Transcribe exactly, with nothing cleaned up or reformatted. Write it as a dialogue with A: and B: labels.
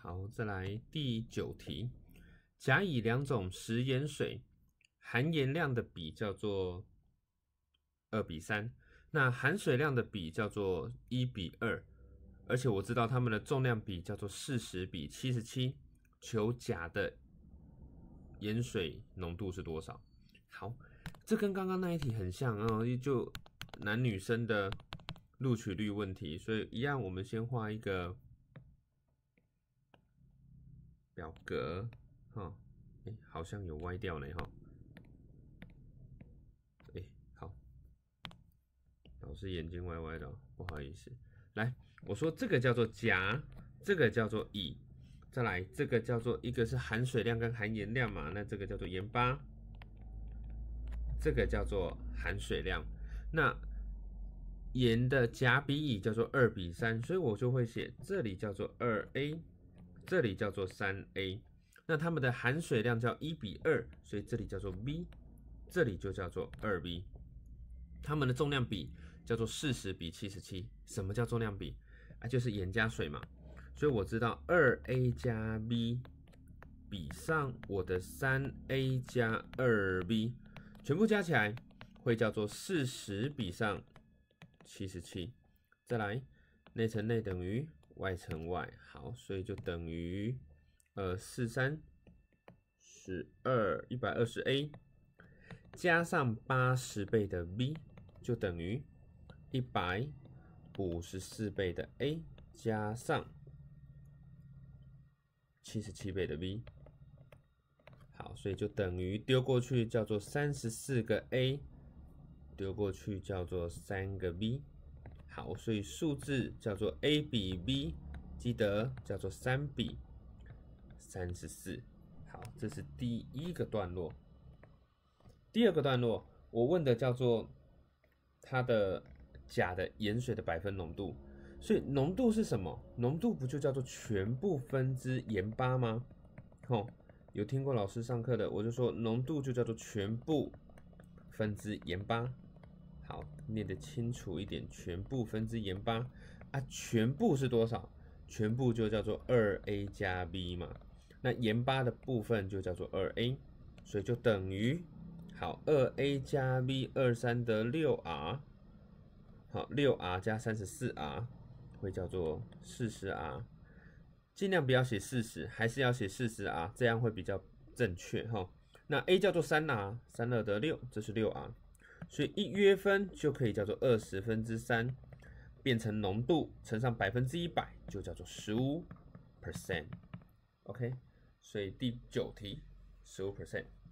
A: 好，再来第九题，甲乙两种食盐水，含盐量的比叫做二比三，那含水量的比叫做一比二，而且我知道它们的重量比叫做四十比七十七，求甲的盐水浓度是多少？好，这跟刚刚那一题很像啊、哦，就男女生的录取率问题，所以一样，我们先画一个表格，哈，哎，好像有歪掉呢，哈，哎，好，老师眼睛歪歪的、哦，不好意思。来，我说这个叫做甲，这个叫做乙，再来这个叫做一个是含水量跟含盐量嘛，那这个叫做盐巴，这个叫做含水量。那盐的甲比乙叫做二比三，所以我就会写这里叫做二 A， 这里叫做三 A。那它们的含水量叫一比二，所以这里叫做 B， 这里就叫做二 B。它们的重量比叫做四十比七十七。什么叫重量比啊？就是盐加水嘛。所以我知道二 A 加 B 比上我的三 A 加二 B， 全部加起来会叫做四十比上七十七。再来，内乘内等于外乘外，好，所以就等于呃四三十二一百二十 A 加上八十倍的 B， 就等于一百五十四倍的 A 加上七十七倍的 B。好，所以就等于丢过去叫做三十四个 A， 丢过去叫做三个 B。好，所以数字叫做 A 比 B， 记得叫做三比三十四。好，这是第一个段落。第二个段落，我问的叫做它的钾的盐水的百分浓度。所以浓度是什么？浓度不就叫做全部分之盐巴吗？哦，有听过老师上课的，我就说浓度就叫做全部分之盐巴。好，念得清楚一点，全部分之盐巴啊，全部是多少？全部就叫做二 A 加 B 嘛。那盐巴的部分就叫做二 A， 所以就等于好 二 A 加 B 二三得 六 R， 好 六 R 加 三十四 R 会叫做四十 R， 尽量不要写四十，还是要写四十 R， 这样会比较正确哈。那 A 叫做三 R， 三二得六，这是 六 R。所以一约分就可以叫做二十分之三，变成浓度乘上百分之一百，就叫做 百分之十五。OK， 所以第九题 百分之十五。